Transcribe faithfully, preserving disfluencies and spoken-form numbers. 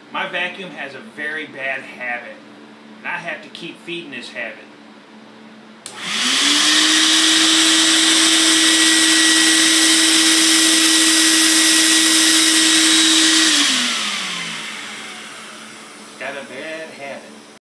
My vacuum has a very bad habit, and I have to keep feeding this habit. Got a bad habit.